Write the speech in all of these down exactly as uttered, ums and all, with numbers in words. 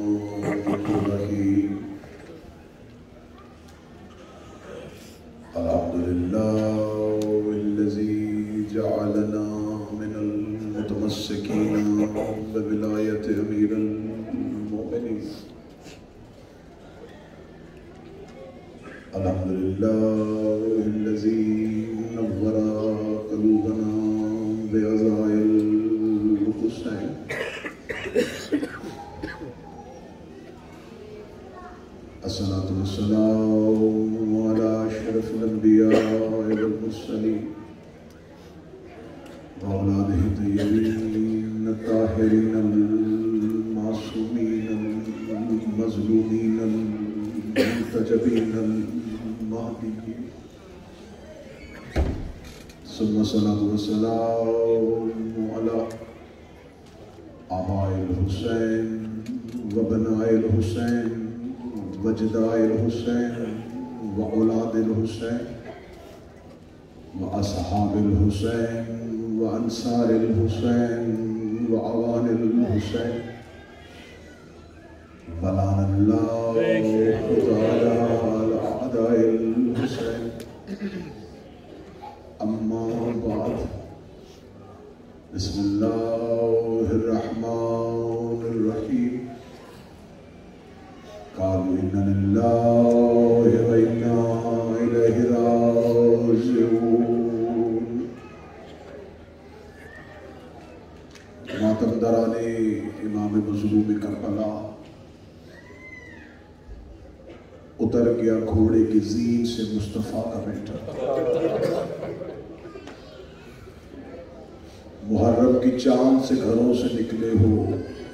محرم کی چاند سے گھروں سے نکلے ہو،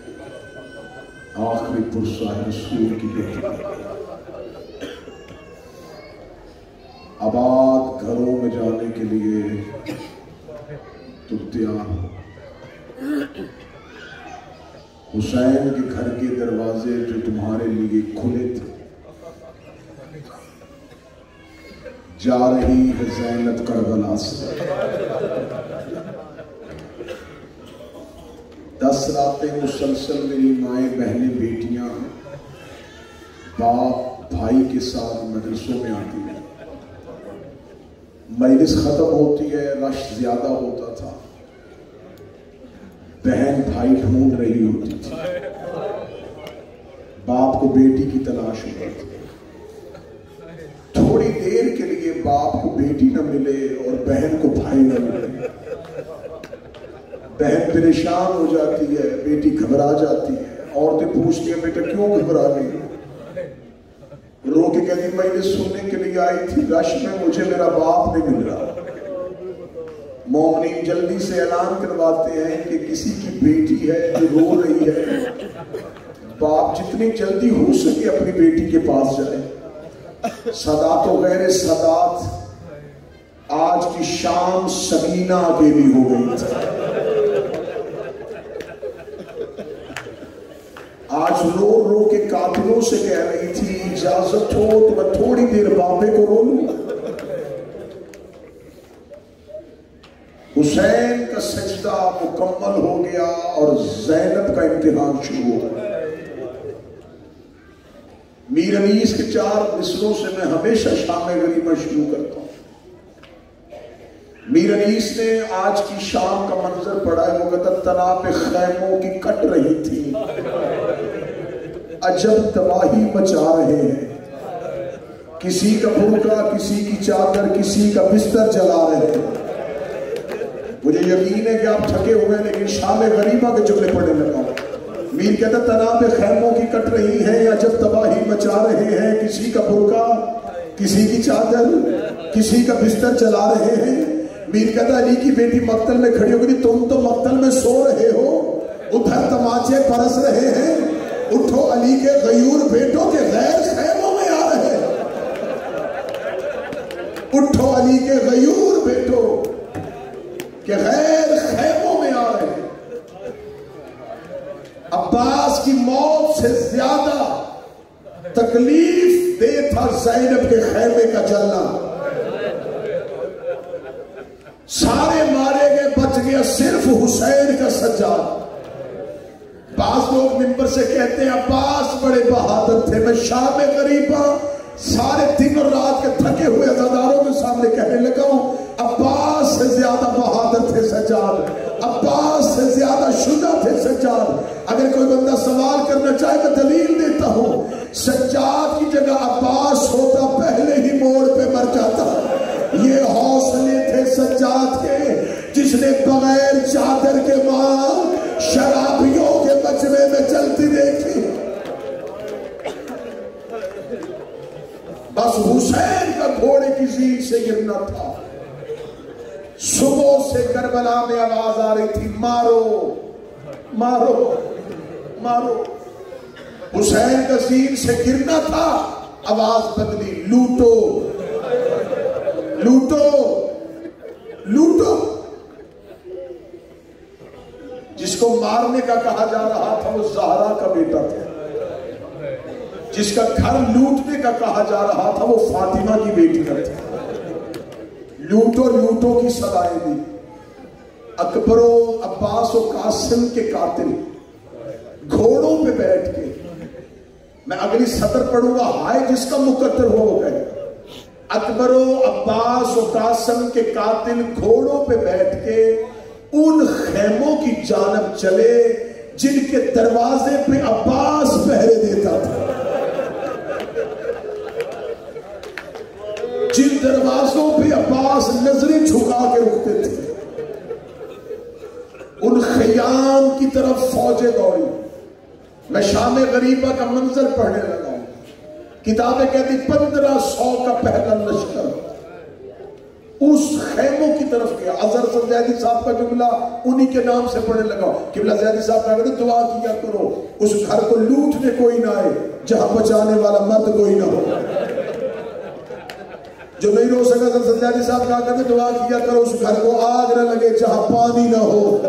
آخری پرسہ رسول کی بیٹی، آباد گھروں میں جانے کے لیے تم تیار ہو۔ حسین کے گھر کے دروازے جو تمہارے لیے کھلے تھے، جا رہی ہے زینب کربلا سے، دس راتیں مسلسل میری مائیں بہنیں بیٹیاں باپ بھائی کے ساتھ مجلسوں میں آتی ہیں، مجلس ختم ہوتی ہے، رش زیادہ ہوتا تھا، بہن بھائی ڈھونڈ رہی ہوتی تھی، باپ کو بیٹی کی تلاش ہوتی تھی، تھوڑی دیر کے لیے باپ کو بیٹی نہ ملے اور بہن کو بھائی نہ ملے، بہن پریشان ہو جاتی ہے، بیٹی گھبرا جاتی ہے، عورتیں پوچھتی ہیں بیٹا کیوں گھبرا گئی؟ رو کے کہتی میں نے سننے کے لیے آئی تھی، رش میں مجھے میرا باپ نہیں مل رہا۔ مومنین جلدی سے اعلان کرواتے ہیں کہ کسی کی بیٹی ہے جو رو رہی ہے، باپ جتنی جلدی ہو سکے اپنی بیٹی کے پاس جائے۔ سادات و غیر سادات آج کی شام سکینہ اکیلی ہو گئی تھی، آج رو رو کے قاتلوں سے کہہ رہی تھی اجازت ہو تو میں تھوڑی دیر بابے کو رو لوں۔ حسین کا سجدہ مکمل ہو گیا اور زینب کا امتحان شروع ہو گیا۔ میر انیس کے چار مصروں سے میں ہمیشہ شام غریبہ شروع کرتا ہوں۔ میر انیس نے آج کی شام کا منظر پڑھا ہے، وہ کہتا تنا پہ خیموں کی کٹ رہی تھی، عجب تباہی مچا رہے ہیں، کسی کا برقع کسی کی چادر کسی کا بستر جلا رہے ہیں۔ مجھے یقین ہے کہ آپ تھکے ہوئے ہیں لیکن شام غریبہ کے جملے پڑھنے لگا ہوں۔ میر کہتا تنا پہ خیموں کی کٹ رہی ہیں، عجب تباہی مچا رہے ہیں، کسی کا برقع کسی کی چادر کسی کا بستر جلا رہے ہیں۔ میر کہتا علی کی بیٹی مقتل میں کھڑی ہو گئی، تم تو مقتل میں سو رہے ہو، ادھر تماچے پرس رہے ہیں، اٹھو علی کے غیور بیٹوں کے غیر خیموں میں آ رہے ہیں، اٹھو علی کے غیور بیٹوں کے غیر خیموں میں آ رہے ہیں۔ عباس کی موت سے زیادہ تکلیف دے تھا زینب کے خیمے کا جلنا، سارے مارے گئے بچ گیا صرف حسین کا سجاد۔ بعض لوگ منبر سے کہتے ہیں عباس بڑے بہادر تھے. میں شام غریبہ سارے دن اور رات کے تھکے ہوئے عزاداروں کے سامنے کہنے لگا ہوں عباس سے زیادہ بہادر تھے سجاد, عباس سے زیادہ شجاع تھے سجاد. اگر کوئی بندہ سوال کرنا چاہے میں دلیل دیتا ہوں, سجاد کی جگہ عباس ہوتا پہلے ہی موڑ پہ مر جاتا. یہ حوصلے تھے سجاد کے جس نے بغیر چادر کے ماں شرابیوں کے مجمع میں چلتی دیکھی. بس حسین کا گھوڑے کی زیر سے گرنا تھا. صبح سے کربلا میں آواز آ رہی تھی مارو مارو مارو. حسین کا زیر سے گرنا تھا, آواز بدلی لوٹو لوٹو لوٹو. جس کو مارنے کا کہا جا رہا تھا وہ زہرا کا بیٹا تھا, جس کا گھر لوٹنے کا کہا جا رہا تھا وہ فاطمہ کی بیٹی کا تھا. لوٹو لوٹو کی صدائیں دی. اکبر و عباس و قاسم کے قاتل گھوڑوں پہ بیٹھ کے, میں اگلی سطر پڑھوں گا, ہائے جس کا مقدر ہو وہ کہے. اکبر و عباس و قاسم کے قاتل گھوڑوں پہ بیٹھ کے ان خیموں کی جانب چلے جن کے دروازے پہ عباس پہرے دیتا تھا, جن دروازوں پہ عباس نظریں جھکا کے رکھتے تھے. ان خیام کی طرف فوجیں دوڑی. میں شام غریبہ کا منظر پڑھنے لگا ہوں. کتابیں کہتی پندرہ سو کا پہلا لشکر اس خیموں کی طرف گیا. اظہر زیدی صاحب کا جملہ انہی کے نام سے پڑھنے لگا. قبلہ زیدی صاحب کا کہتے دعا کیا کرو اس گھر کو لوٹنے کوئی نہ آئے جہاں بچانے والا مرد کوئی نہ ہو. جو نہیں رو سکا اظہر زیدی صاحب کہا کرتے دعا کیا کرو اس گھر کو آگ نہ لگے جہاں پانی نہ ہو.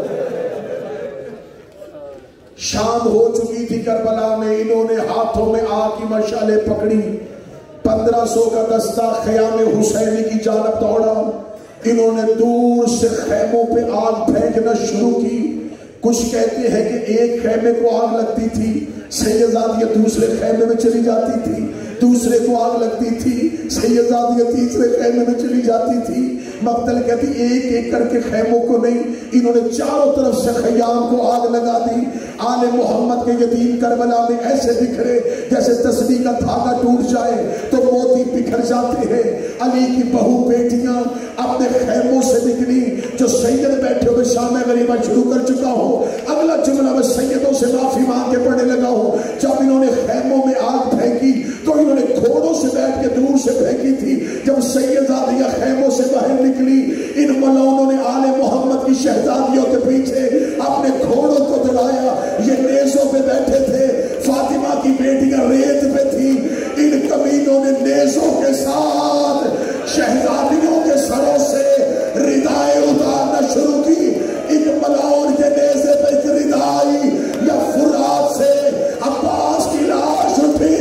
شام ہو چکی تھی کربلا میں. انہوں نے ہاتھوں میں آگ کی مشعلیں پکڑی. پندرہ سو کا دستہ خیام حسینی کی جانب دوڑا. انہوں نے دور سے خیموں پہ آگ پھینکنا شروع کی. کچھ کہتے ہیں کہ ایک خیمے کو آگ لگتی تھی, سیدزادیہ دوسرے خیمے میں چلی جاتی تھی, دوسرے کو آگ لگتی تھی, سیدزادیہ تیسرے خیمے میں چلی جاتی تھی. مقتل کہتی ایک ایک کر کے خیموں کو نہیں, انہوں نے چاروں طرف سے خیام کو آگ لگا دی. آل محمد کے یتیم کربلا میں ایسے بکھرے جیسے تسبیح کا دھاگا ٹوٹ جائے تو موتی بکھر جاتے ہیں. علی کی بہو بیٹیاں اپنے خیموں سے نکلی. جو سید بیٹھے ہوئے شام غریبہ شروع کر چکا ہو, اگلا جملہ میں سیدوں سے معافی مانگ کے پڑھنے لگا ہوں. جب انہوں نے خیموں میں آگ پھینکی تو انہوں نے گھوڑوں سے بیٹھ کے دور سے پھینکی تھی. جب سیدزادیاں خیموں سے باہر نکلی, ان ملعونوں نے آل محمد کی شہزادیوں کے پیچھے اپنے گھوڑوں کو دلایا. یہ نیزوں پہ بیٹھے تھے, فاطمہ کی بیٹیاں ریت پہ تھی. ان کمینوں نے نیزوں کے ساتھ شہزادیوں کے سروں سے ردائیں اتارنا شروع کی. ایک ملعون کے نیزے پہ ایک ردائی یا فرات سے عباس کی لاش اٹھی.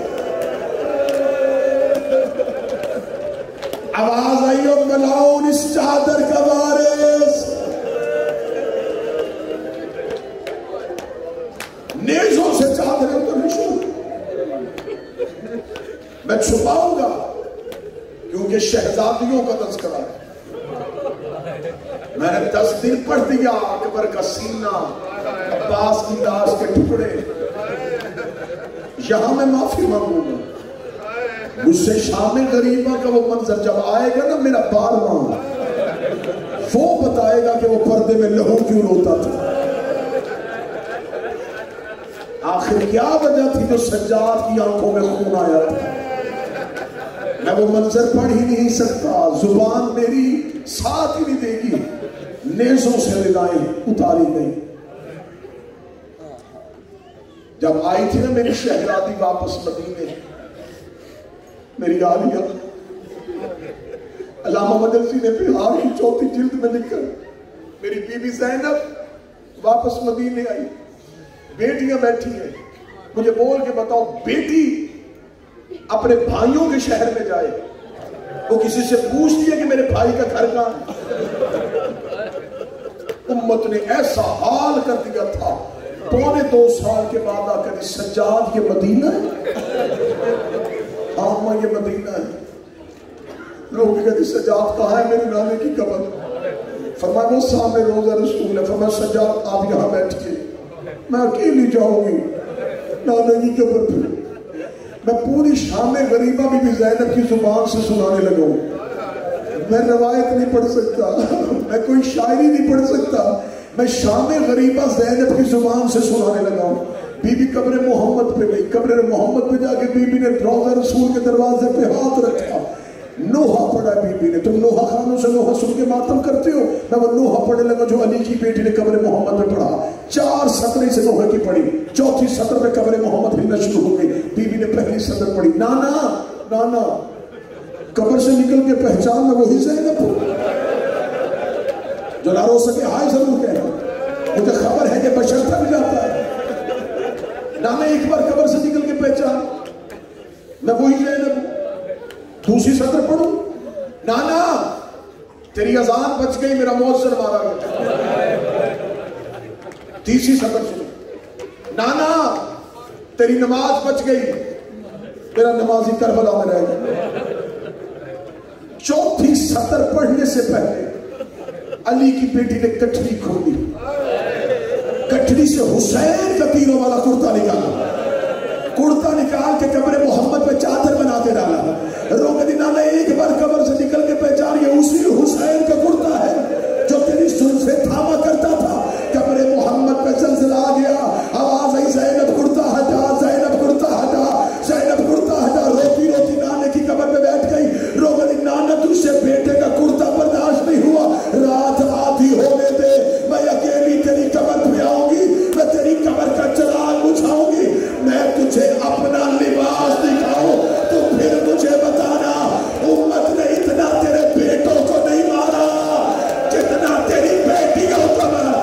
آواز آئی اور ملعون اس چادر کا وارث. نیزوں سے چادریں اترنی شروع. میں چھپاؤں گا کیونکہ شہزادیوں کا تذکرہ ہے. میں نے دس دن پڑھ دیا اکبر کا سینہ, عباس کی لاش کے ٹکڑے. یہاں میں معافی مانگوں گا. مجھ سے شام غریبہ کا وہ منظر جب آئے گا نا میرا بارواں, وہ بتائے گا کہ وہ پردے میں لہو کیوں روتا تھا. آخر کیا وجہ تھی جو سجاد کی آنکھوں میں خون آیا تھا. میں وہ منظر پڑھ ہی نہیں سکتا, زبان میری ساتھ ہی نہیں دے گی. نیزوں سے ردائیں اتاری گئی. جب آئی تھی نا میری شہزادی واپس مدینے, میری عالیہ علامہ مدرسی نے بہار کی چوتھی جلد میں لکھ کر میری بی بی زینب واپس مدینے آئی. بیٹیاں بیٹھی ہیں, مجھے بول کے بتاؤ بیٹی اپنے بھائیوں کے شہر میں جائے, وہ کسی سے پوچھتی ہے کہ میرے بھائی کا گھر کہاں؟ امت نے ایسا حال کر دیا تھا پونے دو سال کے بعد آ کر سجاد یہ مدینہ ہے؟ ہاں ماں یہ مدینہ ہے۔ لوگ کہتے سجاد کہاں ہے؟ میری نانے کی قبر۔ فرمایا وہ سامنے روضہ رسول ہے۔ فرمایا سجاد آپ یہاں بیٹھیے، میں اکیلی جاؤں گی نانے کی قبر پہ۔ میں پوری شام غریبہ بی بی زینب کی زبان سے سنانے لگا ہوں۔ میں روایت نہیں پڑھ سکتا، میں کوئی شاعری نہیں پڑھ سکتا، میں شام غریبہ زینب کی زبان سے سنانے لگا ہوں۔ بی بی قبر محمد پہ گئی، قبر محمد پہ جا کے بی بی نے روضہ رسول کے دروازے پہ ہاتھ رکھا، نوحہ پڑھا بی بی نے۔ تم نوحہ خانوں سے نوحہ سن کے ماتم کرتے ہو، میں وہ نوحہ پڑھنے لگا جو علی کی بیٹی نے قبر محمد پہ پڑھا۔ چار سطریں سے نوحہ کی پڑھی، چوتھی سطر میں قبر محمد بھی نہ شروع ہو گئی۔ بی بی نے پہلی سطر پڑھی، نانا نانا قبر سے نکل کے پہچان میں وہی زینب ہو جو نہ رو سکے ہائے ضرور کہنا، مجھے خبر ہے کہ بشر تھک جاتا ہے۔ نانا ایک بار قبر سے نکل کے پہچان میں وہی زینب ہوں۔ دوسری سطر پڑھوں، نانا تیری اذان بچ گئی، میرا مؤذن مارا گیا۔ تیسری سطر سنو، نانا تیری نماز بچ گئی، میرا نمازی کربلا میں رہ گیا۔ چوتھی سطر پڑھنے سے پہلے علی کی بیٹی نے کٹھڑی کھولی، کٹھڑی سے حسین کا تیروں والا کرتا نکالا، کرتا نکال کے قبر محمد پہ چادر بنا کے ڈالا۔ روک دی نانا ایک بار قبر سے نکل کے پہچان یہ اسی حسین کا کرتا ہے جو تیری زلفیں تھاما کرتا تھا۔ قبر محمد پہ زلزلہ آ گیا، آواز آئی زینب کرتا ہٹا، زینب کرتا ہٹا، زینب کرتا ہٹا۔ روتی روتی نانے کی قبر پہ بیٹھ گئی۔ روک دی نانا تجھ سے بیٹے کا کرتا برداشت نہیں ہوا، رات آدھی ہونے دے، میں اکیلی تیری قبر پہ آؤں گی، میں تیری قبر کا چراغ بجھاؤں گی، میں تجھے اپنا لباس دکھاؤں تو پھر مجھے بتانا امت نے اتنا تیرے بیٹوں کو نہیں مارا جتنا تیری بیٹیوں کو مارا۔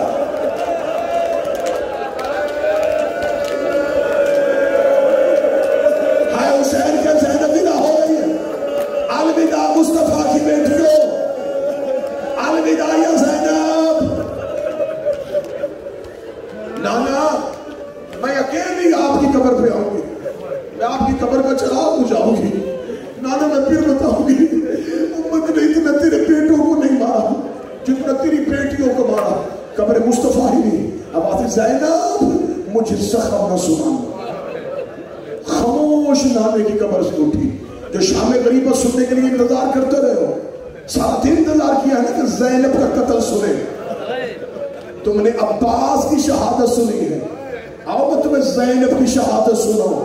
ہائے حسین کے زینب ودا ہو گئی ہے، الوداع مصطفیٰ کی بیٹیوں، الوداع یا زینب۔ نانا میں اکیلی آپ کی قبر پہ آؤں گی، میں آپ کی قبر کا چراغ بجھاؤں گی۔ نانا میں پھر بتاؤں گی امت نے اتنا تیرے بیٹوں کو نہیں مارا جتنا تیری بیٹیوں کو مارا۔ قبر مصطفیٰ ہی نہیں، اب آتی زینب مجھے زخم نہ سنا۔ خاموش نانے کی قبر سے اٹھی، جو شام غریبہ سننے کے لیے انتظار کرتے رہے ہو، سارا دن انتظار کیا ہے کہ زینب کا قتل سنے۔ تم نے عباس کی شہادت سنی ہے، آؤ میں تمہیں زینب کی شہادت سناؤں۔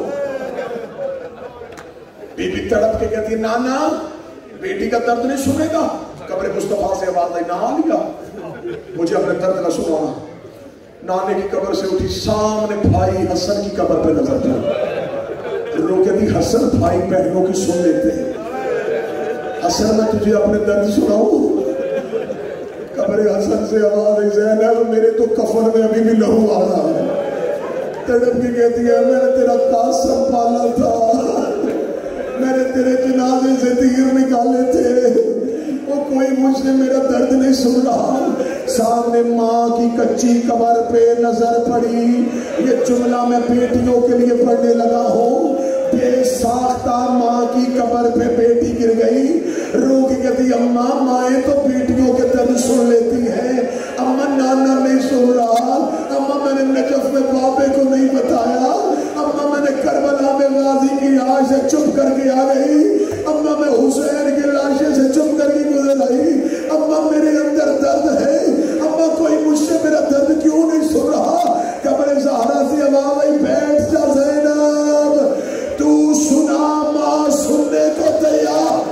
بی بی تڑپ کے کہتی ہے نانا بیٹی کا درد نہیں سنے گا؟ قبر مصطفیٰ سے آواز آئی، نہ لیا مجھے اپنے درد نہ سنانا۔ نانے کی قبر سے اٹھی، سامنے بھائی حسن کی قبر پہ نظر ڈالی، رو کہتی حسن بھائی بہنوں کی سن لیتے ہیں، حسن میں تجھے اپنے درد سناؤں؟ قبر حسن سے آواز آئی، زینب میرے تو کفن میں ابھی بھی لہو آ رہا ہے۔ تڑپ کی کہتی ہے میں نے تیرا قاسم پالا تھا، میں نے تیرے جنازے سے تیر نکالے تھے، وہ کوئی مجھ سے میرا درد نہیں سن رہا۔ سامنے ماں کی کچی قبر پہ نظر پڑی، یہ جملہ میں بیٹیوں کے لیے پڑھنے لگا ہوں۔ بے ساختہ ماں کی قبر پہ بیٹی گر گئی، رو کے کہتی اماں مائیں تو بیٹیوں کے درد سن لیتی ہیں، اماں نانا نہیں سن رہا، اماں میں نے نجف میں بابے کو نہیں بتایا، اماں میں نے کربلا میں غازی کی لاش سے چپ کر کے آ گئی، اماں میں حسین کی لاشیں سے چپ کر کے گزر آئی، اماں میرے اندر درد ہے، اماں کوئی مجھ سے میرا درد کیوں نہیں سن رہا؟ قبر زہرا سے آواز آئی بیٹھ جا زینب، تو سنا ماں سننے کو تیار،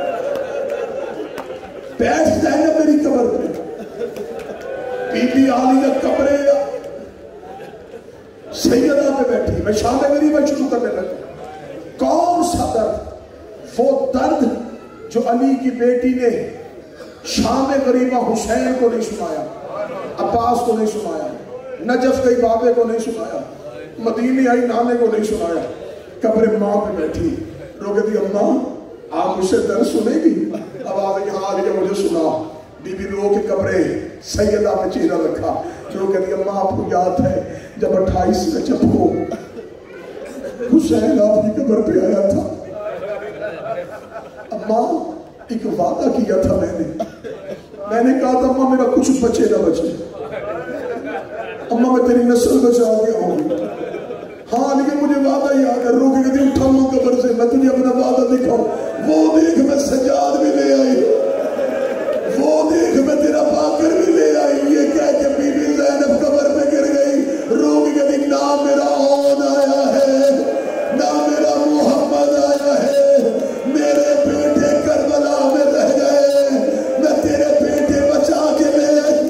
بیٹھ زینب میری قبر پہ۔ بی بی عالیہ قبر سیدہ پہ بیٹھی، میں شام غریبہ شروع کرنے لگا۔ کون سا درد؟ وہ درد جو علی کی بیٹی نے شام غریبہ حسین کو نہیں سنایا، عباس کو نہیں سنایا، نجف کے بابے کو نہیں سنایا، مدینی آئی نانے کو نہیں سنایا۔ قبر ماں پہ بیٹھی، رو کہتی اماں آپ مجھ سے درد سنے گی؟ آواز یہاں آ گئی مجھے سنا۔ بی بی رو کے قبر سیدہ میں چہرہ رکھا جو کہتی اماں آپ کو یاد ہے جب اٹھائیس میں جب ہو حسین آپ کی قبر پہ آیا تھا اماں ایک وعدہ کیا تھا میں نے میں نے کہا تھا اماں میرا کچھ بچے نہ بچے اماں میں تیری نسل بچا کے آؤں گی ہاں لیکن مجھے وعدہ یاد ہے رو کے کہتی اٹھاؤں قبر سے میں تجھے اپنا وعدہ دکھاؤں وہ دیکھ میں سجاد بھی لے آئی وہ دیکھ میں تیرا باکر بھی لے آئی یہ کہہ کہ بی بی زینب قبر پہ گر گئی رو کے کہتی نہ میرا عون آیا ہے نہ میرا محمد آیا ہے میرے بیٹے کربلا میں رہ گئے میں تیرے بیٹے بچا کے لے آئی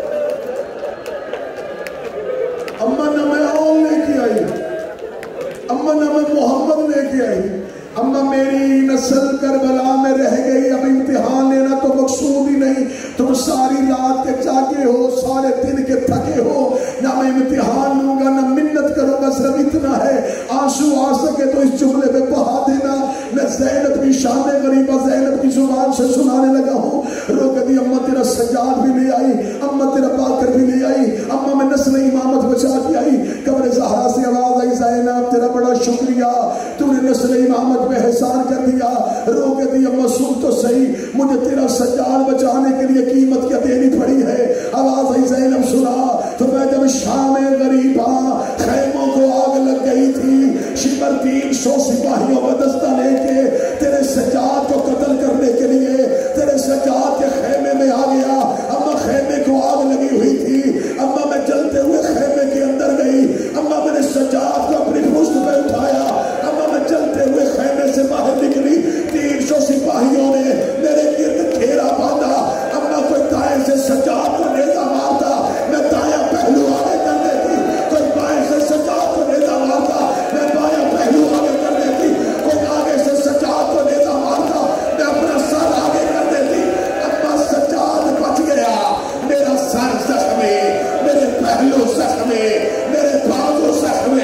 اماں نہ میں عون لے کے آئی اماں نہ میں محمد لے کے آئی اماں میری نسل کربلا میں رہ گئی اب امتحان لینا تو مقصود ہی نہیں تم ساری رات کے جاگے ہو سارے دن کے تھکے ہو نہ میں امتحان لوں گا نہ منت کروں گا صرف اتنا ہے آنسو آ سکے تو اس جملے میں بہا دینا میں زینب کی شان غریبہ زینب کی زبان سے سنانے لگا ہوں رو کہتی اماں تیرا سجاد بھی لے آئی اماں تیرا باکر بھی لے آئی اماں میں نسل امامت بچا کے آئی قبر زہرا سے آواز آئی زینب تیرا بڑا شکریہ تو نے نسل امامت میں احسان کر دیا رو کہتی اماں سن تو صحیح مجھے تیرا سجاد بچانے کے لیے قیمت کیا دینی پڑی ہے آواز آئی زینب سنا تو میں جب شام غریبہ خیموں کو آگ لگ گئی تھی شمر تین سو سپاہیوں کا دستہ لے کے تیرے سجاد کو قتل کرنے کے لیے تیرے سجاد کے خیمے میں آ گیا اماں خیمے کو آگ لگی ہوئی تھی اماں میں جلتے ہوئے خیمے کے اندر گئی اماں میں نے سجاد کو اپنی پشت پہ اٹھایا اماں میں جلتے ہوئے خیمے سے باہر نکلی تین سو سپاہیوں نے میرے گرد گھیرا باندھا اماں کوئی دائیں سے سجاد کو نیزہ مارتا میں دائیں پہلو آگے کر دیتی کوئی بائیں سے سجاد کو نیزہ مارتا میں بائیں پہلو آگے کر دیتی کوئی آگے سے سجاد کو نیزہ مارتا میں اپنا سر آگے کر دیتی اماں سجاد بچ گیا میرا سر زخمی میرے پہلو زخمی میرے بازو زخمی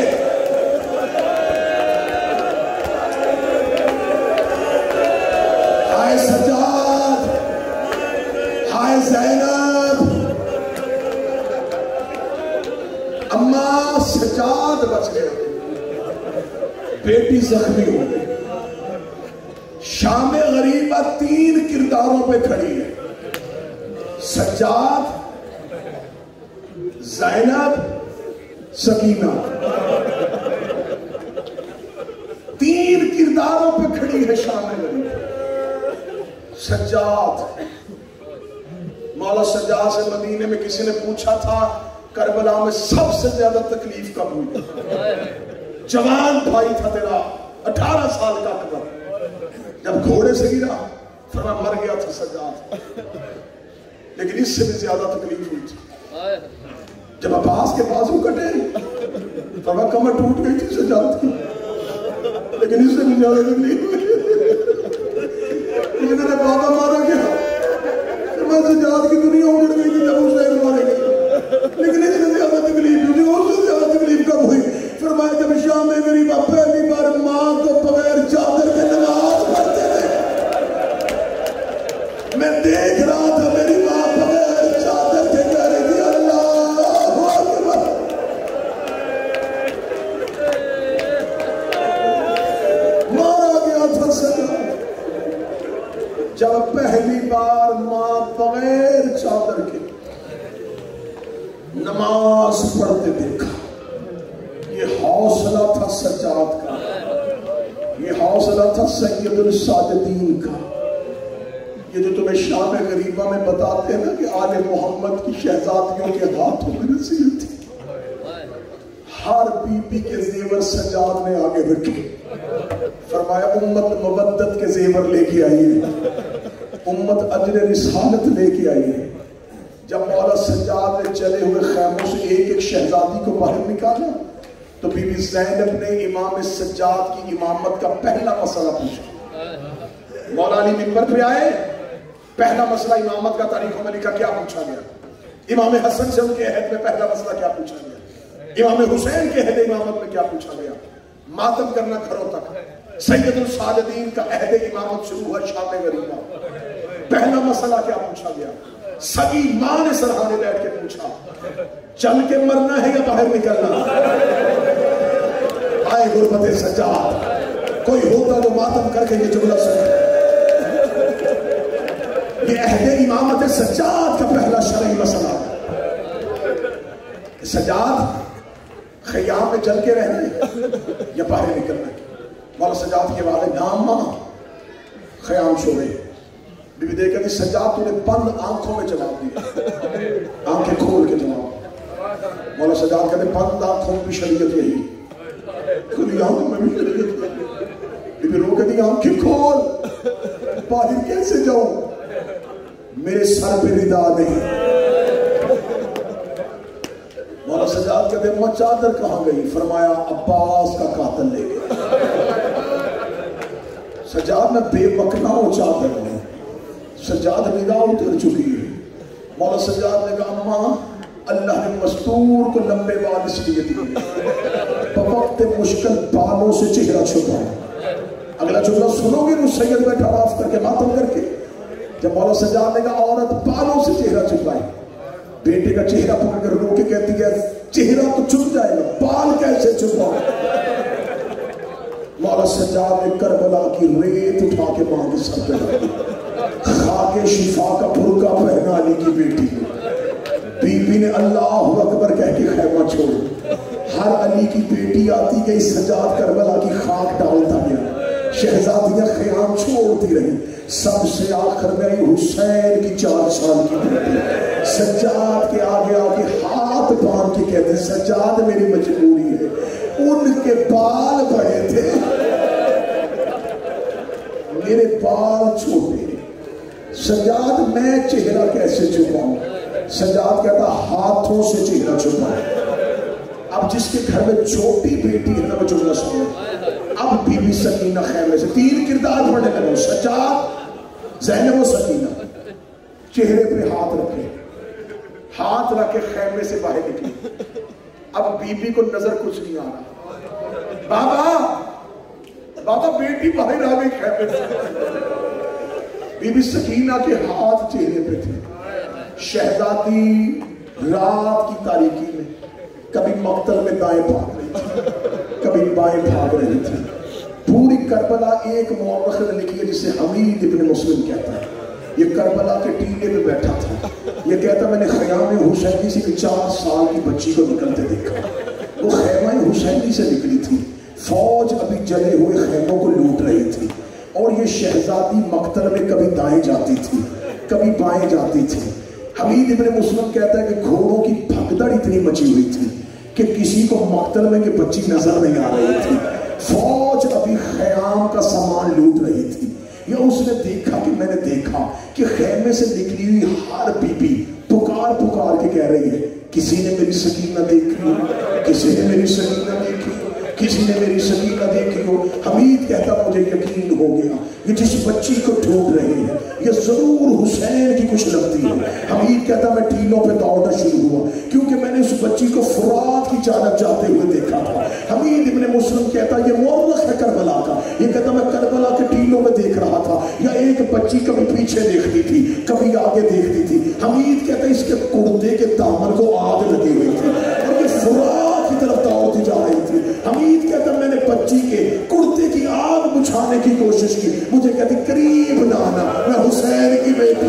ہائے سجاد ہائے زینب اماں سجاد بچ گیا بیٹی زخمی ہو گئی شام غریبہ تین کرداروں پہ کھڑی ہے سجاد زینب سکینہ تین کرداروں پہ کھڑی ہے شام غریبہ سجاد مولا سجاد سے مدینے میں کسی نے پوچھا تھا کربلا میں سب سے زیادہ تکلیف کب ہوئی جوان بھائی تھا تیرا اٹھارہ سال کا اکبر جب گھوڑے سے گرا فرمایا مر گیا تھا سجاد لیکن اس سے بھی زیادہ تکلیف ہوئی تھی جب عباس کے بازو کٹے فرمایا کمر ٹوٹ گئی تھی سجاد کی لیکن اس سے بھی زیادہ تکلیف ہوئی لیکن میرے بابا مارا گیا میں سجاد کی دنیا اڑ گئی تھی جب حسین مارے گئے لیکن اس سے زیادہ تکلیف ہوئی اور سے زیادہ تکلیف کب ہوئی فرمایا جب شام غریبہ پہلی بار ماں کو بغیر چادر کے نماز پڑھتے تھے میں دیکھ رہا تھا میری ماں بغیر چادر کے کہہ رہی تھی اللہ اکبر مارا گیا تھا سجاد جب پہلی بار ماں بغیر چادر کے نماز پڑھتے دیکھا یہ حوصلہ تھا سجاد کا یہ حوصلہ تھا سید الساجدین کا یہ جو تمہیں شام غریبہ میں بتاتے ہیں نا کہ آل محمد کی شہزادیوں کے ہاتھوں میں نصیحت تھی ہر بی بی کے زیور سجاد نے آگے رکھے فرمایا امت مودت کے زیور لے کے آئیے امت اجر رسالت لے کے آئیے جب مولا سجاد نے چلے ہوئے خیموں سے ایک ایک شہزادی کو باہر نکالا تو بی بی زینب نے امام سجاد کی امامت کا پہلا مسئلہ پوچھا مولا علی منبر پہ آئے پہلا مسئلہ امامت کا تاریخوں میں لکھا کیا پوچھا گیا امام حسن سے ان کے عہد میں پہلا مسئلہ کیا پوچھا گیا امام حسین کے عہد امامت میں کیا پوچھا گیا ماتم کرنا گھروں تک سید الساجدین کا عہد امامت شروع ہوا شام غریبہ پہلا مسئلہ کیا پوچھا گیا سگی ماں نے سرحانے بیٹھ کے پوچھا چل کے مرنا ہے یا باہر نکلنا؟ آئے غربت سجاد، کوئی ہوتا تو ماتم کر کے یہ جملہ سنے۔ یہ عہد امامت سجاد کا پہلا شرعی مسئلہ ہے۔ سجاد خیام میں جل کے رہنا ہے یا باہر نکلنا ہے؟ مولا سجاد کے والد نام ماں خیام چھوڑے، بی بی دیکھ کہتی سجاد تو نے بند آنکھوں میں جواب دیا، آنکھیں کھول کے جواب۔ مولا سجاد کہتے بند آنکھوں میں بھی شریعت یہی، کھلی آنکھوں میں بھی شریعت یہی۔ بی بی رو کہتی آنکھیں کھول، باہر کیسے جاؤں؟ میرے سر پہ ردا نہیں۔ مولا سجاد کہتے ماں چادر کہاں گئی؟ فرمایا عباس کا قاتل لے گئے۔ سجاد میں بے مکنا ہوں چادر ہوں، سجاد نگاہ اتر چکی ہے۔ مولا سجاد نے کہا ماں اللہ نے مستور کو لمبے بال اس لیے دیے بوقت مشکل بالوں سے چہرہ چھپا۔ اگلا جملہ سنو گے نو سید بیٹھا معاف کر کے ماتم کر کے، جب مولا سجاد نے کہا عورت بالوں سے چہرہ چھپائے، بیٹے کا چہرہ پکڑ کر رو کے کہتی ہے چہرہ تو چھپ جائے گا، بال کیسے چھپاؤ؟ مولا سجاد نے کربلا کی ریت اٹھا کے ماں کے سر پہ رکھی، خاک شفا کا برقع پہنا علی کی بیٹی بی بی نے اللہ اکبر کہہ کے خیمہ چھوڑ۔ ہر علی کی بیٹی آتی گئی، سجاد کربلا کی خاک ڈالتا گیا، شہزادیاں خیام چھوڑتی رہی۔ سب سے آخر میں حسین کی چار سال کی بیٹی سجاد کے آگے آگے ہاتھ باندھ کے کہتے سجاد میری مجبوری ہے، ان کے بال بڑے تھے میرے بال چھوٹے، سجاد میں چہرہ کیسے چھپاؤں؟ سجاد کہتا ہاتھوں سے چہرہ چھپاؤں۔ اب جس کے گھر میں چھوٹی بیٹی ہے نا وہ جملہ سنو، اب بی بی سکینہ خیمے سے تین کردار پڑھنے لگو، سجاد زینب و سکینہ چہرے پہ ہاتھ رکھے، ہاتھ رکھ کے خیمے سے باہر نکلی۔ اب بی بی کو نظر کچھ نہیں آ رہا، بابا بابا بیٹی باہر آ گئی خیمے سے۔ بی بی سکینہ کے ہاتھ چہرے پہ تھے۔ شہزادی رات کی تاریکی میں کبھی مقتل میں دائیں بھاگ رہی تھی، کبھی بائیں بھاگ رہی تھی۔ پوری کربلا ایک مورخ نے لکھی ہے جسے حمید ابن مسلم کہتا ہے، یہ کربلا کے ٹیلے میں بیٹھا تھا، یہ کہتا میں نے خیام حسینی سے چار سال کی بچی کو نکلتے دیکھا، وہ خیمہ حسینی سے نکلی تھی، فوج ابھی جلے ہوئے خیموں کو لوٹ رہی تھی، اور یہ شہزادی مقتل میں کبھی دائیں جاتی تھی کبھی بائیں جاتی تھی۔ حمید ابن مسلم کہتا ہے کہ گھوڑوں کی بھگدڑ اتنی مچی ہوئی تھی کہ کسی کو مقتل میں یہ بچی نظر نہیں آ رہی تھی، فوج ابھی خیام کا سامان لوٹ رہی تھی۔ یا اس نے دیکھا کہ میں نے دیکھا کہ خیمے سے نکلی ہوئی ہر بی بی پکار پکار کے کہہ رہی ہے کسی نے میری سکینہ دیکھی، کسی نے میری سکینہ دیکھی، کسی نے میری سکینہ دیکھی ہو۔ حمید کہتا مجھے یقین ہو گیا یہ جس بچی کو ڈھونڈ رہے ہیں یہ ضرور حسین کی کچھ لگتی ہے۔ حمید کہتا میں ٹیلوں پہ دوڑنا شروع ہوا کیونکہ میں نے اس بچی کو فرات کی جانب جاتے ہوئے دیکھا تھا۔ حمید ابن مسلم کہتا یہ مورخ ہے کربلا کا، یہ کہتا میں کربلا کے ٹیلوں میں دیکھ رہا تھا، یا ایک بچی کبھی پیچھے دیکھتی تھی کبھی آگے دیکھتی تھی۔ حمید کہتا اس کے کرتے کے دامن کو آگ لگی ہوئی تھی اور یہ فرات کی طرف دوڑتی جا رہی تھی۔ حمید کہتا میں نے بچی کے کرتے کی آگ بجھانے کی کوشش کی، مجھے کہتی قریب نہ آنا، میں حسین کی بیٹی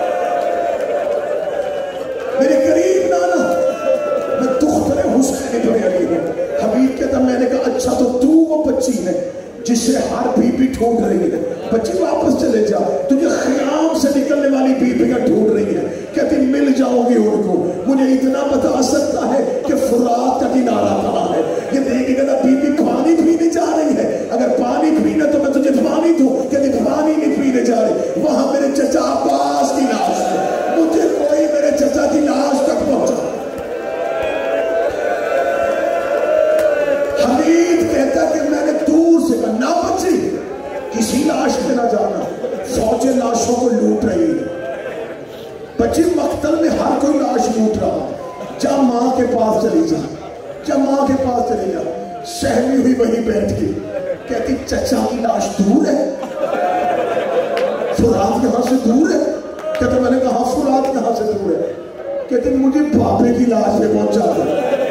میرے قریب نہ آنا، میں دختر حسین کی بیٹی ہوں۔ حمید کہتا میں نے کہا اچھا تو تو وہ بچی ہے جسے ہر بی بی ڈھونڈ رہی ہے، بچی واپس چلے جا، تجھے خیام سے نکلنے والی بی بیاں ڈھونڈ رہی ہے، کہتی مل جاؤ گی ان کو، مجھے اتنا بتا سکتا ہے کہ فرات کا کنارہ کہاں ہے۔ یہ دیکھ کہتا بی بی پانی پینے جا رہی ہے، اگر پانی پینا تو میں تجھے پانی دوں، کہتی پانی نہیں پینے جا رہی، وہاں میرے چچا عباس کی لاش ہے، مجھے کوئی میرے چچا کی لاش تک پہنچا۔ حمید کہتا کہ میں نے دور سے کہا نہ بچی کسی لاش پہ نہ جانا، فوجیں لاشوں کو لوٹ رہی ہے، بچی مقتل میں ہر کوئی لاش لوٹ رہا، جا ماں کے پاس چلی جا، جا ماں کے پاس چلی جا۔ سہمی ہوئی وہیں بیٹھ کے کہتی چچا کی لاش دور ہے، فرات یہاں سے دور ہے، کہتا میں نے کہا فرات یہاں سے बापे की लाश पे पहुंचा दो।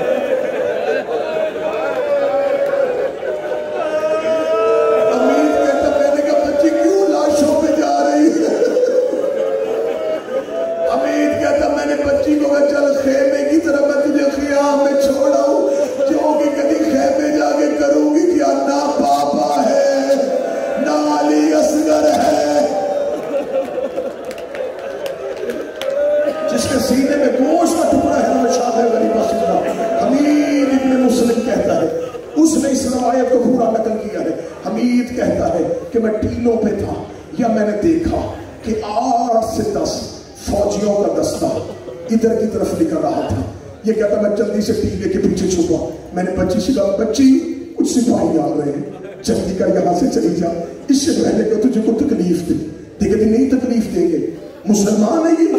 अमीर कहता मैंने कहा बच्ची क्यों लाशों पे जा रही है? अमीर कहता मैंने बच्ची को कहा चल खेमे की तरफ मैं तुझे खियाम में छोड़ आऊं, क्योंकि कभी खेमे जाके करूंगी क्या? ना पापा है ना अली असगर है, जिसके सीने में गोश्त का टुकड़ा है ना शाह गरीबा सुनना। हमीद इब्न मुस्लिम कहता है, उसने इस रवायत को पूरा नकल किया है। हमीद कहता है कि मैं टीलों पे था या मैंने देखा कि आठ से दस फौजियों का दस्ता इधर की तरफ निकल रहा था। ये कहता मैं जल्दी से टीले के पीछे छुपा। मैंने बच्ची से कहा बच्ची कुछ सिपाही आ रहे हैं, जल्दी कर यहाँ से चली जा, इससे पहले कि तुझे को तकलीफ दे। देखते नहीं तकलीफ देंगे, मुसलमान है ये,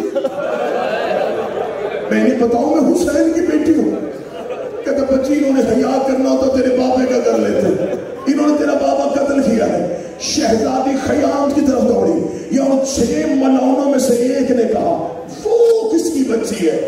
मैंने बताऊं मैं हुसैन की बेटी हूं। कहता बच्ची इन्होंने हया करना होता तेरे बाबे का कर लेते, इन्होंने तेरा बाबा कत्ल किया है। शहजादी खयाम की तरफ दौड़ी, या उन छह मलाउनों में से एक ने कहा वो किसकी बच्ची है?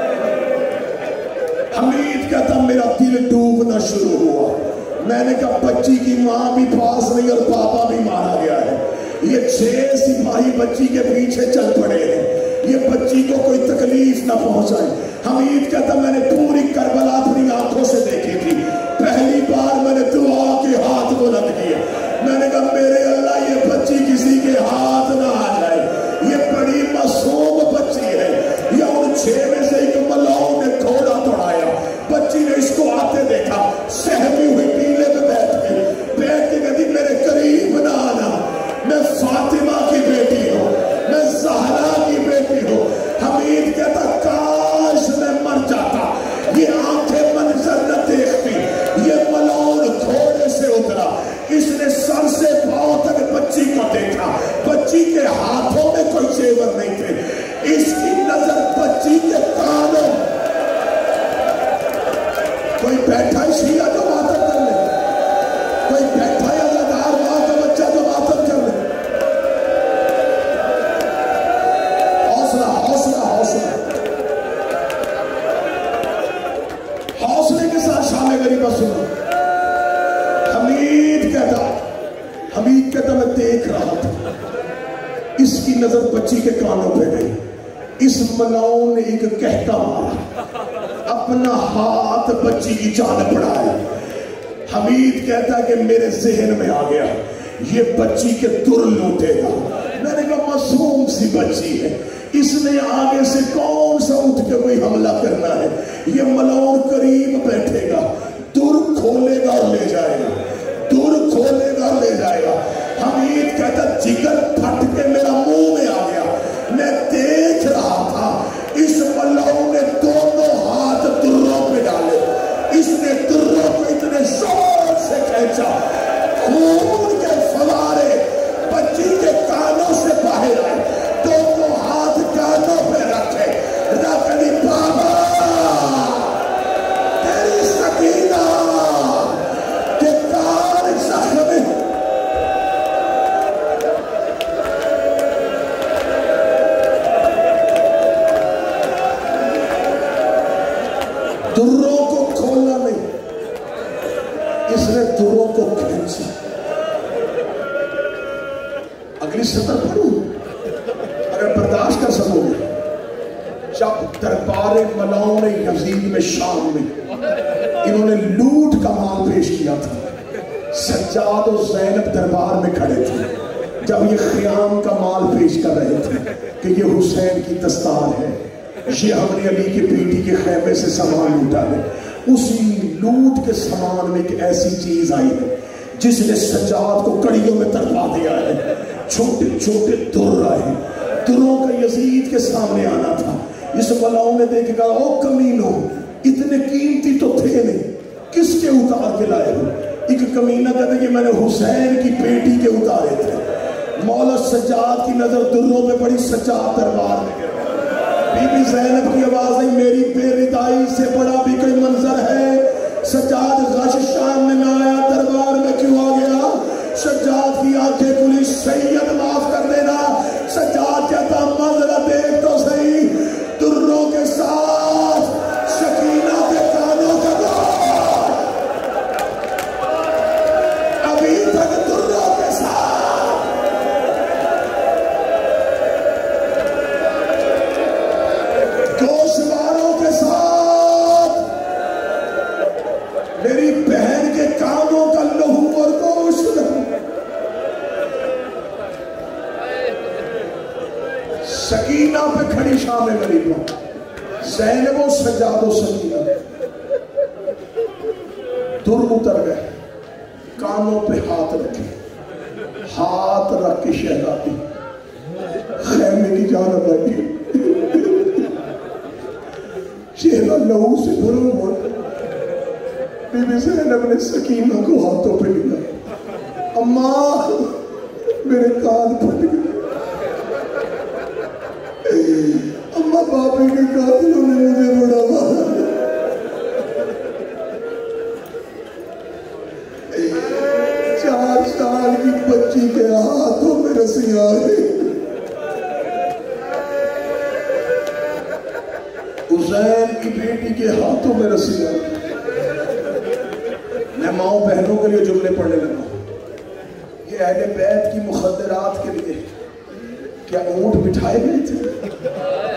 हमीद कहता मेरा दिल डूबना शुरू हुआ। मैंने कहा बच्ची की मां भी पास नहीं और पापा भी मारा गया है, ये छह सिपाही बच्ची के पीछे चल पड़े हैं, ये बच्ची को कोई तकलीफ ना पहुंचाए। हमीद कहता मैंने पूरी करबला अपनी आंखों से देखी थी, पहली बार मैंने दुआ के हाथ बुलंद किए। मैंने कहा मेरे अल्लाह ये बच्ची किसी के हाथ ना आ जाए, ये बड़ी मासूम बच्ची है। या उन छह में से एक मलाओं ने घोड़ा दौड़ाया, बच्ची ने इसको आते देखा, सहमी हुई टीले पे बैठ गई, बैठ के कहती मेरे करीब ना आना, मैं फातिमा की बेटी हूँ, मैं ज़हरा की बेटी हूँ। हमीद कहता काश मैं मर जाता, ये आंखें मंजर न देखती। ये मलाउन घोड़े से उतरा, इसने सर से पांव तक बच्ची को देखा, बच्ची के हाथों में कोई जेवर नहीं थे, इसकी नजर बच्ची के कानों। कोई बैठा ही शिया जो मातम कर ले, कोई बैठा या लगार मां का बच्चा जो मातम कर ले। हौसला हौसला हौसला हौसले के साथ शाम गरीबा सुनो। हमीद कहता हमीद कहता मैं देख रहा था, इसकी नजर बच्ची के कानों पे गई, इस मलाउन ने एक कहता मारा, अपना हाथ बच्ची की जान बढ़ाई। हमीद कहता कि मेरे जहन में आ गया ये बच्ची के दुर लूटेगा। मैंने कहा मासूम सी बच्ची है, इसने आगे से कौन सा उठ के कोई हमला करना है? ये मलाउन करीब बैठेगा, दुर खोलेगा और ले जाएगा, दुर खोलेगा और ले जाएगा। हमीद कहता जिगर फट के मेरा मुंह में आ गया, मैं देख रहा था इस मलाउन ने दोनों हाथ दुर्रों पे डाले, इसने दुर्रों को इतने जोर से खींचा, खून के फवारे बच्ची के कानों से बाहर आए, दोनों हाथ कानों पे रखे, रख ली बाबा तेरी सकीना के कान जख्म। दुर्रों को खोलना नहीं, इसने दुर्रों को खींचा। अगली सतर पढ़ू अगर बर्दाश्त कर सकोगे। जब दरबार मलाउन यजीद में शाम में इन्होंने लूट का माल पेश किया था, सज्जाद और ज़ैनब दरबार में खड़े थे जब ये ख़ियाम का माल पेश कर रहे थे कि ये हुसैन की दस्तार है, ये हमने अली की बेटी के खैमे से सामान लूटा है। उसी लूट के सामान में एक ऐसी चीज आई है जिसने सज्जाद को कड़ियों में तड़पा दिया है। छोटे छोटे दुर आए, दुरों का यजीद के सामने आना था। इस मलाओं ने देख कर ओ कमीनो, इतने कीमती तो थे नहीं, किसके उतार के लाए हो? एक कमीना कहते कि मैंने हुसैन की बेटी के उतारे थे। मौला सज्जाद की नजर दुर्रों में पड़ी, सज्जाद दरबार में गिरा। बीबी ज़ैनब की आवाज आई, मेरी बेरिदाई से बड़ा भी कोई मंजर है? सज्जाद गश शाम में ना आया, दरबार में क्यों आ गया? सज्जाद की आंखें खुली, सैयद माफ कर देना। सज्जाद कहता मंजर देख तो सही, दुर्रों के साथ تک دروں کے ساتھ گوشواروں کے ساتھ میری بہن کے کانوں کا لہو اور گوشت سکینہ پہ کھڑی شام غریبہ زینب و سجاد و سکینہ در اتر گئے کانوں پہ ہاتھ رکھے ہاتھ رکھ کے شہزادی خیمے کی جانب لگی چہرہ لہو سے بھرا ہوا بی بی زینب نے سکینہ کو ہاتھوں پہ لیا اماں میرے کان پھٹ گئے اماں باپی کے قاتلوں نے مجھے بڑا مارا چار سال کی بچی کے ہاتھوں میں رسیاں آئی حسین کی بیٹی کے ہاتھوں میں رسیاں آئی میں ماؤں بہنوں کے لیے جملے پڑھنے لگا ہوں یہ اہل بیت کی مخدرات کے لیے کیا اونٹ بٹھائے گئے تھے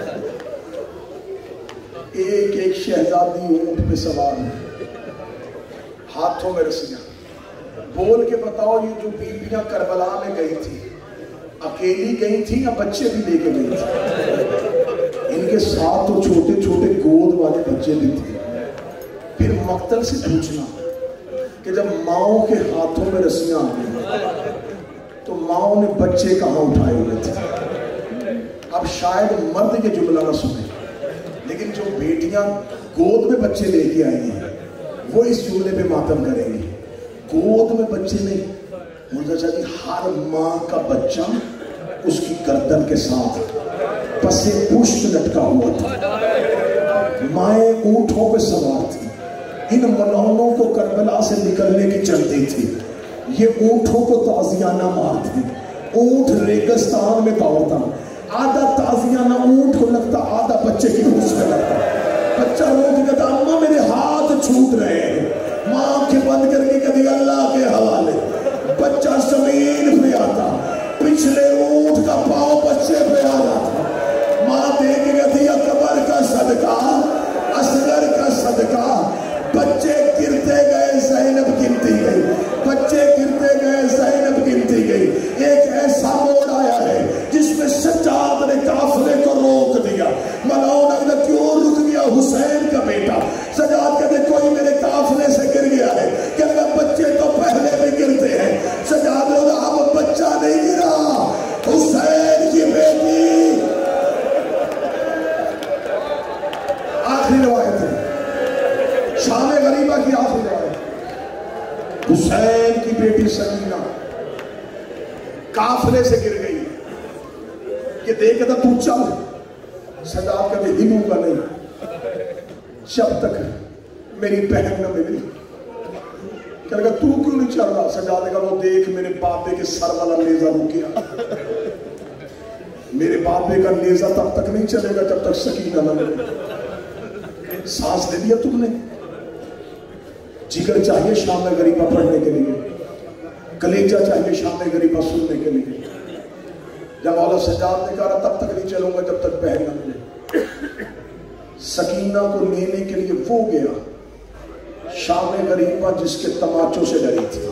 ایک ایک شہزادی اونٹ پہ سوار ہے ہاتھوں میں رسیاں بول کے بتاؤ یہ جو بیویاں کربلا میں گئی تھی اکیلی گئی تھی یا بچے بھی لے کے گئی تھی ان کے ساتھ تو چھوٹے چھوٹے گود والے بچے بھی تھے پھر مقتل سے پوچھنا کہ جب ماؤں کے ہاتھوں میں رسیاں آ گئی تو ماؤں نے بچے کہاں اٹھائے ہوئے تھے اب شاید مرد یہ جملہ نہ سنے لیکن جو بیٹیاں گود میں بچے لے کے آئی ہیں وہ اس جملے پہ ماتم کریں گی گود میں بچے نہیں مرزا جی ہر ماں کا بچہ اس کی گردن کے ساتھ پسے پشت لٹکا ہوا تھا مائیں اونٹوں پہ سوار تھی ان ملونوں کو کربلا سے نکلنے کی چلتی تھی یہ اونٹوں کو تازیانہ مارتے اونٹ ریگستان میں دوڑتا آدھا تازیانہ اونٹ کو لگتا آدھا بچے کی پوچھ میں لگتا بچہ رو کے کہتا اماں میرے ہاتھ چھوٹ رہے ہیں ماں کے بند کر کے کہتی اللہ کے حوالے بچہ زمین پہ آتا پچھلے اونٹ کا پاؤں بچے پہ آ جاتا ماں دے کے کہتی اکبر کا صدقہ اصغر کا صدقہ بچے گرتے گئے زینب گنتی گئی بچے گرتے گئے زینب گنتی گئی ایک ایسا موڑ آیا ہے جس میں سجاد نے قافلے کو روک دیا ملعون اگلا کیوں رک گیا حسین کا بیٹا سجاد کہتے کوئی میرے قافلے سے گر گیا ہے کہ اگر بچے تو پہلے بھی گرتے ہیں سجاد نے اب بچہ نہیں گرا حسین کی بیٹی آخری روایت ہے شام غریبہ کی آخری روایت حسین کی بیٹی سکینہ قافلے سے گر گئی یہ دیکھے تھا تو چل سجاد کہتے ہلوں گا نہیں جب تک میری بہن نہ ملی کہ لگا تو کیوں نہیں چل رہا سجاد نے کہا وہ دیکھ میرے بابے کے سر والا نیزہ رک گیا میرے بابے کا نیزہ تب تک نہیں چلے گا جب تک سکینہ نہ ملے سانس لے لیا تم نے جگر چاہیے شام غریبہ پڑھنے کے لیے کلیجہ چاہیے شام غریبہ سننے کے لیے جب مولا سجاد نے کہا تب تک نہیں چلوں گا جب تک بہن نہ ملے سکینہ کو لینے کے لیے وہ گیا شام غریبہ جس کے تماچوں سے ڈری تھی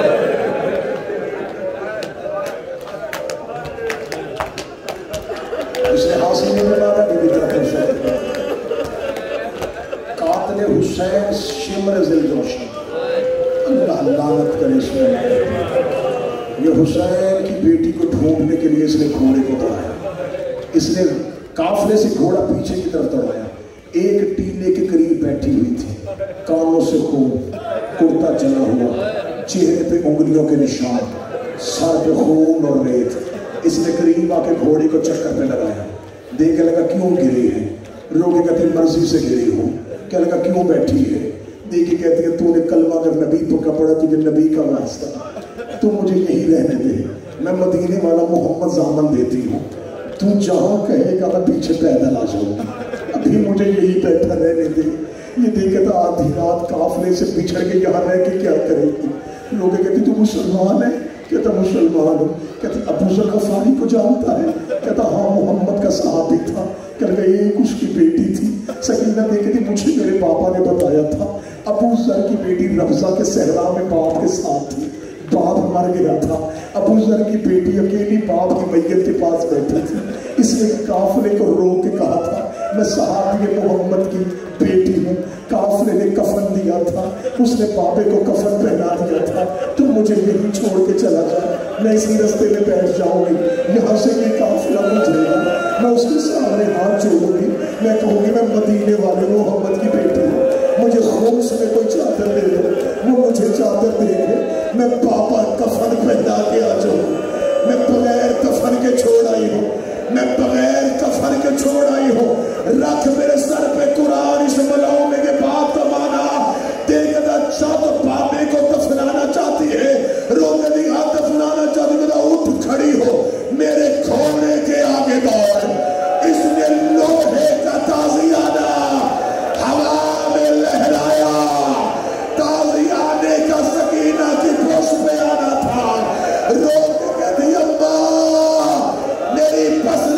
اس نے حاصل نہیں بنانا بھی بھی طرف سے قاتل حسین شمر ذلجوشن اللہ لعنت کرے اس میں یہ حسین کی بیٹی کو ڈھونڈنے کے لیے اس نے گھوڑے کو دوڑایا اس نے قافلے سے گھوڑا پیچھے کی طرف دوڑایا ایک ٹیلے کے قریب بیٹھی ہوئی تھی کانوں سے خون کرتا چلا ہوا چہرے پہ انگلیوں کے نشان سر پہ خون اور ریت اس نے قریب آ کے گھوڑے کو چکر پہ لگایا دیکھنے لگا کیوں گری ہے روگے کہتے مرضی سے گری ہوں کہنے لگا کیوں بیٹھی ہے دیکھے کہتی ہے تو نے کلمہ اگر نبی تو کپڑا تجھے نبی کا واسطہ تو مجھے یہی رہنے دے میں مدینے والا محمد زامن دیتی ہوں تو جہاں کہے گا میں پیچھے پیدل آ جاؤں گی ابھی مجھے یہی بیٹھا رہنے دے یہ دیکھے تو آدھی رات قافلے سے بچھڑ کے یہاں رہ کے کیا کرے گی लोग कहते तू मुसलमान है? कहता मुसलमान हूँ। कहते अबू ज़र ग़फ़ारी को जानता है? कहता हाँ, मोहम्मद का सहाबी था। कहता एक उसकी बेटी थी। सकीना देखती मुझे मेरे पापा ने बताया था अबू ज़र की बेटी रमज़ा के सहरा में बाप के साथ थी, बाप मर गया था। अबू ज़र की बेटी अकेली बाप की मैयत के पास बैठी थी। इसने काफिले को रोक के कहा था मैं सहाबी मोहम्मद की बेटी हूँ। काफिले ने कफन दिया था, उसने बाबे को कफन पहना दिया था। तुम मुझे यहीं छोड़ के चला जा, मैं इसी रास्ते में बैठ जाऊंगी। यहाँ से ये काफिला गुजरेगा, मैं उसके सामने हाथ जोड़ूंगी, मैं कहूँगी मैं मदीने वाले मोहम्मद की बेटी हूँ, मुझे खून में कोई चादर दे दो। वो मुझे चादर देंगे, मैं पापा कफन पहना के आ जाऊँ। मैं बगैर कफन के छोड़ आई हूँ, मैं बगैर कफन के छोड़ आई हूँ। रख मेरे सर पे कुरान, इस मलाओं के बाप का माना देखना चाह तो बाबे को दफनाना चाहती है, रोने दी हाथ दफनाना चाहती है, उठ खड़ी हो मेरे खोने के आगे दौड़। इसने लोहे का ताज़ियाना हवा में लहराया, ताज़ियाने का सकीना की पोश पे आना था। रोक के दी अम्मा मेरी बस